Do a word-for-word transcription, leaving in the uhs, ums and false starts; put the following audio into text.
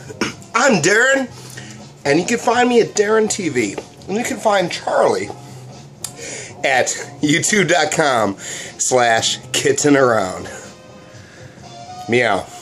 I'm Darren, and you can find me at Darren T V. And you can find Charlie at youtube dot com slash kitten around. Meow.